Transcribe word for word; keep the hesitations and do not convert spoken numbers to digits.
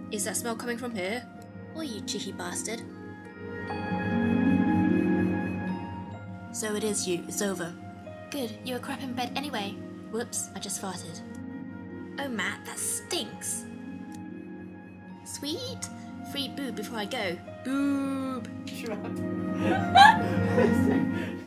Is that smell coming from here? Oi, you cheeky bastard. So it is you. It's over. Good, you were crap in bed anyway. Whoops, I just farted. Oh, Matt, that stinks. Sweet. Free boob before I go. Boob. Shrug.